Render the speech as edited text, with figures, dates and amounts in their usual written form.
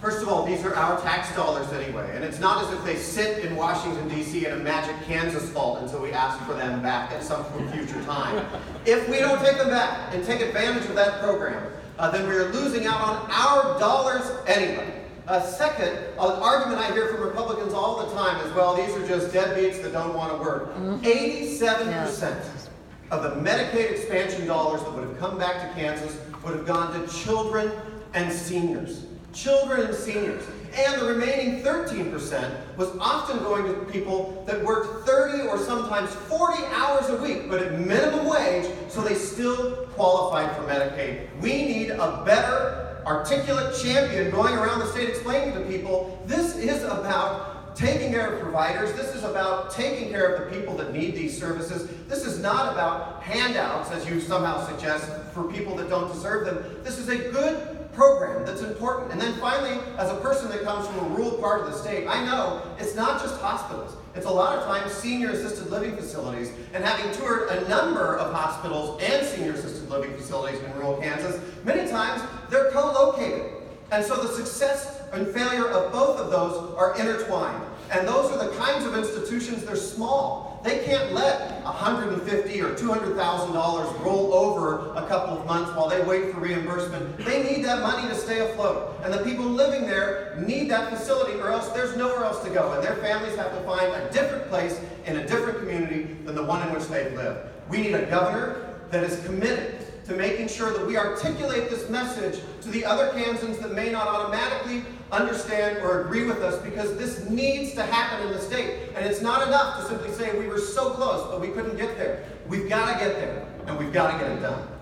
First of all, these are our tax dollars anyway, and it's not as if they sit in Washington, D.C. in a magic Kansas vault until we ask for them back at some future time. If we don't take them back and take advantage of that program, then we are losing out on our dollars anyway. Second, an argument I hear from Republicans all the time is, well, these are just deadbeats that don't want to work. 87% of the Medicaid expansion dollars that would have come back to Kansas would have gone to children and seniors. Children and seniors. And the remaining 13% was often going to people that worked 30 or sometimes 40 hours a week, but at minimum wage, so they still qualified for Medicaid. We need a better, articulate champion going around the state explaining to people, this is about taking care of providers. This is about taking care of the people that need these services. This is not about handouts, as you somehow suggest, for people that don't deserve them. This is a good program that's important. And then finally, as a person that comes from a rural part of the state, I know it's not just hospitals. It's a lot of times senior assisted living facilities. And having toured a number of hospitals and senior assisted living facilities in rural Kansas, many times they're co-located. And so the success and failure of both of those are intertwined. And those are the kinds of institutions, they're small. They can't let $150,000 or $200,000 roll over a couple of months while they wait for reimbursement. They need that money to stay afloat. And the people living there need that facility, or else there's nowhere else to go. And their families have to find a different place in a different community than the one in which they've lived. We need a governor that is committed to making sure that we articulate this message to the other Kansans that may not automatically understand or agree with us, because this needs to happen in the state. And it's not enough to simply say we were so close, but we couldn't get there. We've got to get there, and we've got to get it done.